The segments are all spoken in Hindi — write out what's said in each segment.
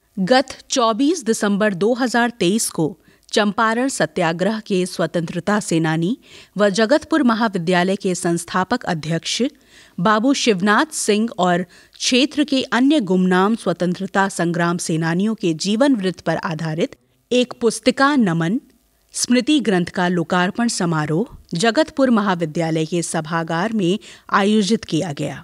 गत 24 दिसंबर 2023 को चंपारण सत्याग्रह के स्वतंत्रता सेनानी व जगतपुर महाविद्यालय के संस्थापक अध्यक्ष बाबू शिवनाथ सिंह और क्षेत्र के अन्य गुमनाम स्वतंत्रता संग्राम सेनानियों के जीवन वृत्त पर आधारित एक पुस्तिका नमन स्मृति ग्रंथ का लोकार्पण समारोह जगतपुर महाविद्यालय के सभागार में आयोजित किया गया।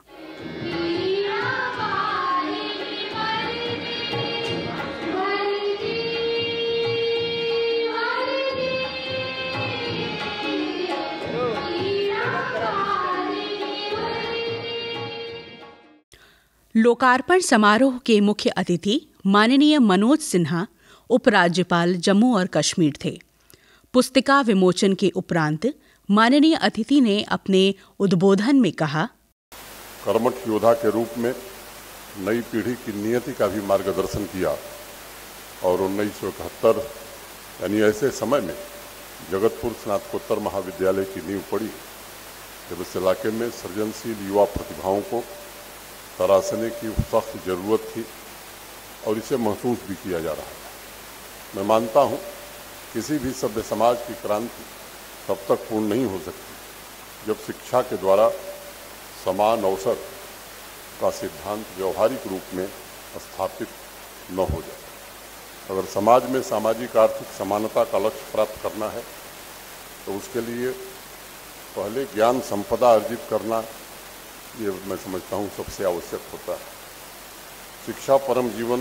लोकार्पण समारोह के मुख्य अतिथि माननीय मनोज सिन्हा उपराज्यपाल जम्मू और कश्मीर थे। पुस्तिका विमोचन के उपरांत माननीय अतिथि ने अपने उद्बोधन में कहा, कर्मठ योद्धा के रूप में नई पीढ़ी की नियति का भी मार्गदर्शन किया और 1971 यानी ऐसे समय में जगतपुर स्नातकोत्तर महाविद्यालय की नींव पड़ी जब इस इलाके में सृजनशील युवा प्रतिभाओं को तराशने की सख्त जरूरत थी और इसे महसूस भी किया जा रहा है। मैं मानता हूँ किसी भी सभ्य समाज की क्रांति तब तक पूर्ण नहीं हो सकती जब शिक्षा के द्वारा समान अवसर का सिद्धांत व्यवहारिक रूप में स्थापित न हो जाए। अगर समाज में सामाजिक आर्थिक समानता का लक्ष्य प्राप्त करना है तो उसके लिए पहले ज्ञान संपदा अर्जित करना ये मैं समझता हूँ सबसे आवश्यक होता है। शिक्षा परम जीवन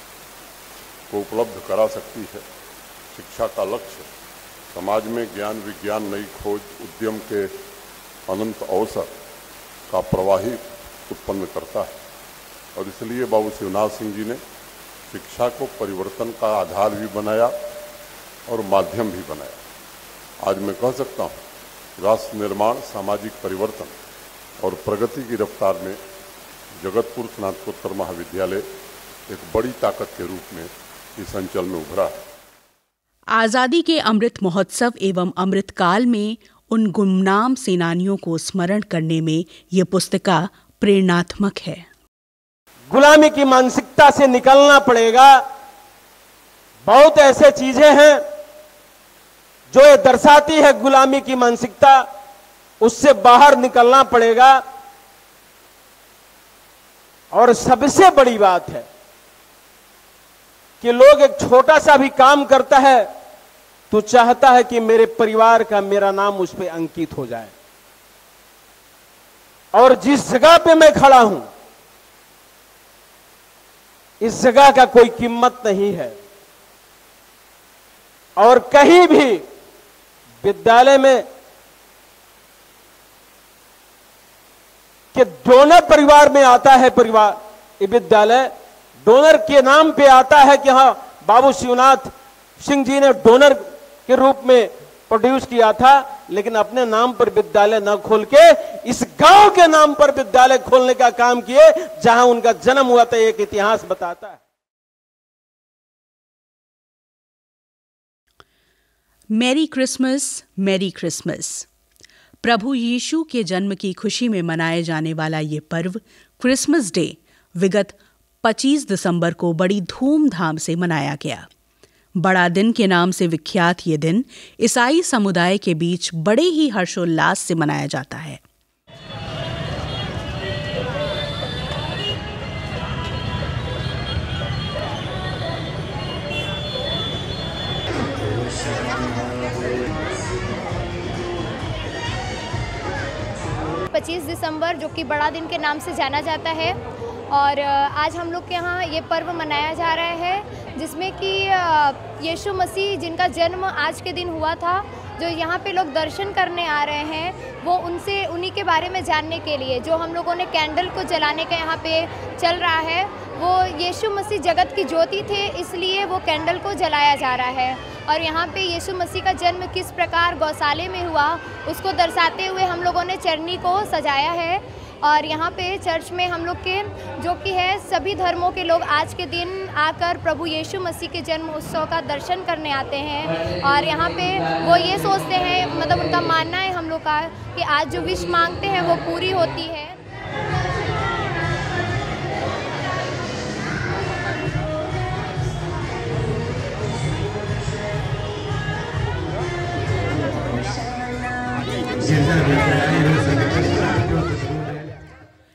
को उपलब्ध करा सकती है। शिक्षा का लक्ष्य समाज में ज्ञान विज्ञान नई खोज उद्यम के अनंत अवसर का प्रवाही उत्पन्न करता है और इसलिए बाबू शिवनाथ सिंह जी ने शिक्षा को परिवर्तन का आधार भी बनाया और माध्यम भी बनाया। आज मैं कह सकता हूँ राष्ट्र निर्माण सामाजिक परिवर्तन और प्रगति की रफ्तार में जगतपुर स्नातकोत्तर महाविद्यालय एक बड़ी ताकत के रूप में इस अंचल में उभरा है। आजादी के अमृत महोत्सव एवं अमृतकाल में उन गुमनाम सेनानियों को स्मरण करने में ये पुस्तिका प्रेरणात्मक है। गुलामी की मानसिकता से निकलना पड़ेगा। बहुत ऐसे चीजें हैं जो ये दर्शाती है गुलामी की मानसिकता, उससे बाहर निकलना पड़ेगा। और सबसे बड़ी बात है कि लोग एक छोटा सा भी काम करता है तो चाहता है कि मेरे परिवार का मेरा नाम उस पर अंकित हो जाए। और जिस जगह पे मैं खड़ा हूं इस जगह का कोई कीमत नहीं है। और कहीं भी विद्यालय में कि डोनर परिवार में आता है, परिवार ये विद्यालय डोनर के नाम पे आता है कि हाँ बाबू शिवनाथ सिंह जी ने डोनर के रूप में प्रोड्यूस किया था, लेकिन अपने नाम पर विद्यालय न खोल के इस गांव के नाम पर विद्यालय खोलने का काम किए जहां उनका जन्म हुआ था। एक इतिहास बताता है। Merry Christmas, merry Christmas. प्रभु यीशु के जन्म की खुशी में मनाए जाने वाला ये पर्व क्रिसमस डे विगत 25 दिसंबर को बड़ी धूमधाम से मनाया गया। बड़ा दिन के नाम से विख्यात ये दिन ईसाई समुदाय के बीच बड़े ही हर्षोल्लास से मनाया जाता है। दिसंबर जो कि बड़ा दिन के नाम से जाना जाता है और आज हम लोग के यहाँ ये पर्व मनाया जा रहा है जिसमें कि यीशु मसीह जिनका जन्म आज के दिन हुआ था, जो यहाँ पे लोग दर्शन करने आ रहे हैं वो उनसे उन्हीं के बारे में जानने के लिए जो हम लोगों ने कैंडल को जलाने का यहाँ पे चल रहा है। वो यीशु मसीह जगत की ज्योति थे, इसलिए वो कैंडल को जलाया जा रहा है। और यहाँ पे यीशु मसीह का जन्म किस प्रकार गौशाले में हुआ उसको दर्शाते हुए हम लोगों ने चरनी को सजाया है। और यहाँ पे चर्च में हम लोग के जो कि है सभी धर्मों के लोग आज के दिन आकर प्रभु यीशु मसीह के जन्म उत्सव का दर्शन करने आते हैं। और यहाँ पे वो ये सोचते हैं, मतलब उनका मानना है हम लोग का कि आज जो विश मांगते हैं वो पूरी होती है।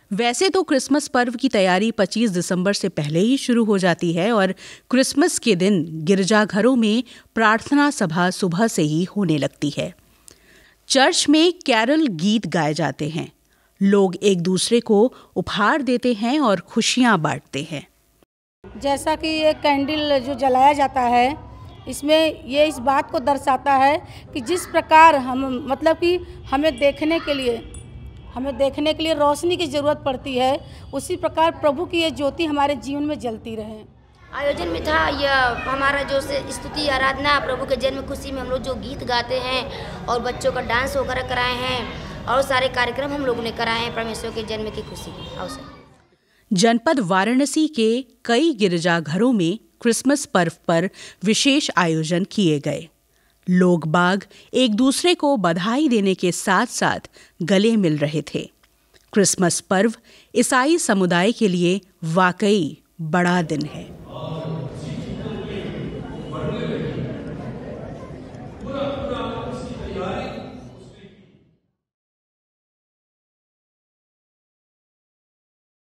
वैसे तो क्रिसमस पर्व की तैयारी 25 दिसंबर से पहले ही शुरू हो जाती है और क्रिसमस के दिन गिरजाघरों में प्रार्थना सभा सुबह से ही होने लगती है। चर्च में कैरल गीत गाए जाते हैं, लोग एक दूसरे को उपहार देते हैं और खुशियां बांटते हैं। जैसा कि ये कैंडल जो जलाया जाता है, इसमें ये इस बात को दर्शाता है कि जिस प्रकार हम मतलब कि हमें देखने के लिए रोशनी की ज़रूरत पड़ती है, उसी प्रकार प्रभु की ये ज्योति हमारे जीवन में जलती रहे। आयोजन में था यह हमारा जो स्तुति आराधना प्रभु के जन्म खुशी में हम लोग जो गीत गाते हैं और बच्चों का डांस वगैरह कराए हैं और सारे कार्यक्रम हम लोगों ने कराए हैं परमेश्वर के जन्म की खुशी के अवसर। जनपद वाराणसी के कई गिरजाघरों में क्रिसमस पर्व पर विशेष आयोजन किए गए। लोग बाग एक दूसरे को बधाई देने के साथ साथ गले मिल रहे थे। क्रिसमस पर्व ईसाई समुदाय के लिए वाकई बड़ा दिन है।